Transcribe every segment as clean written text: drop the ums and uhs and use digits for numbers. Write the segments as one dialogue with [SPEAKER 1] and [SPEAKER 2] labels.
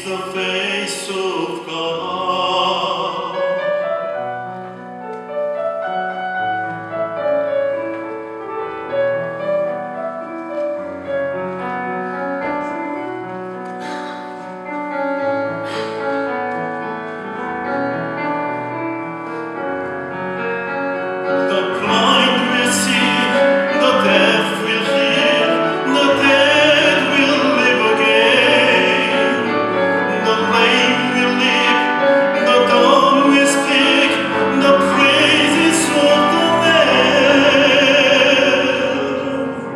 [SPEAKER 1] the face of God. The blind will see, the deaf will hear, the dead will live again. The lame will leap, the dumb will speak, the praises of the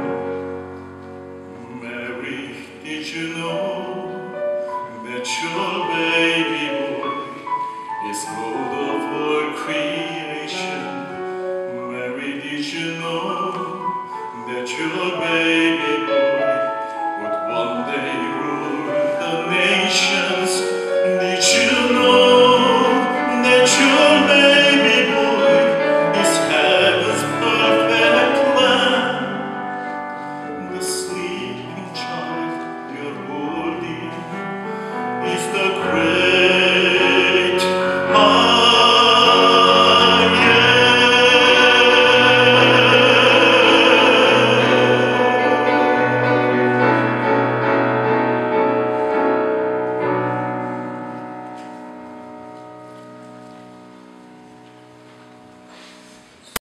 [SPEAKER 1] Lamb. Mary, did you know that your